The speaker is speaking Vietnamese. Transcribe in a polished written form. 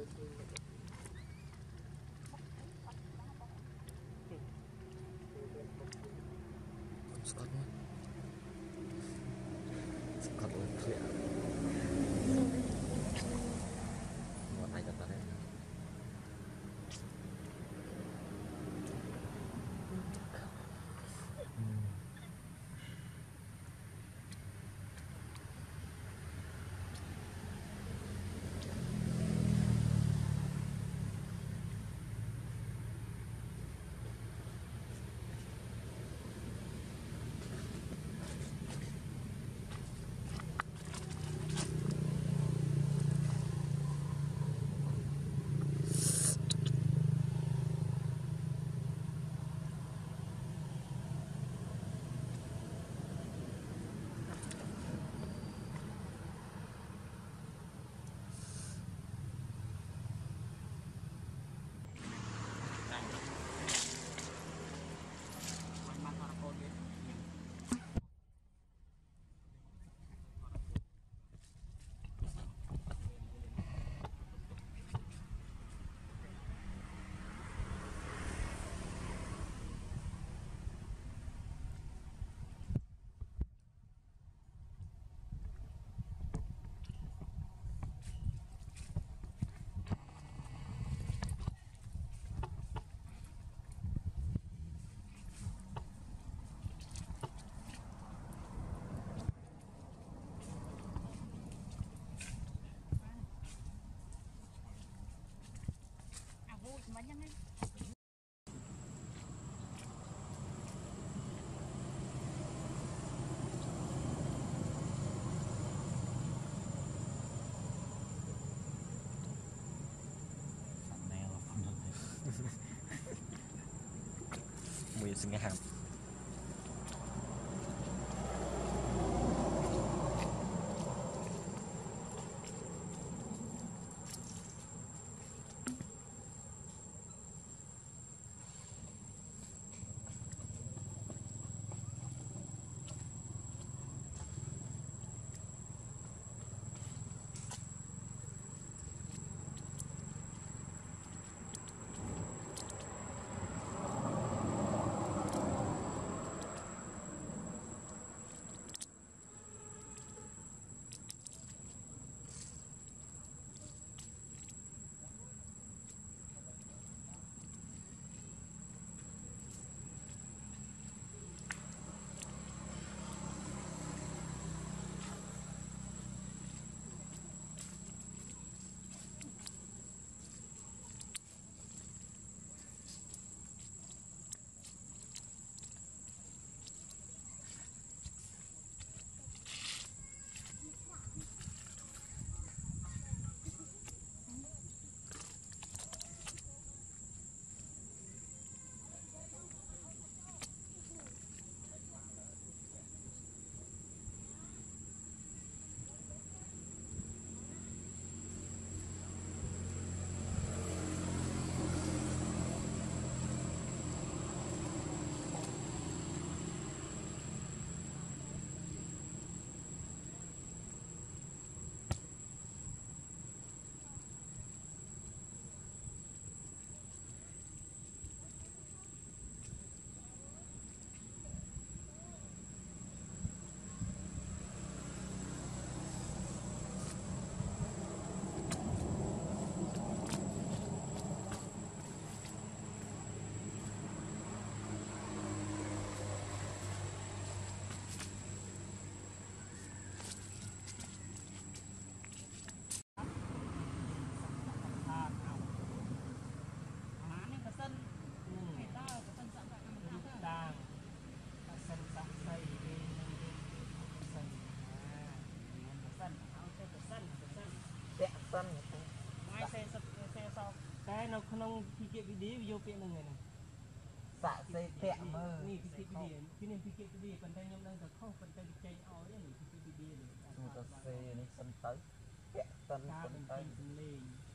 Scott Scott clear một này cho ta đấy Mà nhân ấy. mùi sinh hàm sân Mai xe sau cái nó không khi kia cái đi vô kia này này xạ xây tẹt mơ นี่พี่ดีพี่นี่พี่ดีคนไทยยังđangแต่เข้าคนไทยใจเอาเนี่ยพี่ดีเลยตัวเซนี่sân tới tẹt sân ถ้า sân เป็น tới เป็นเลง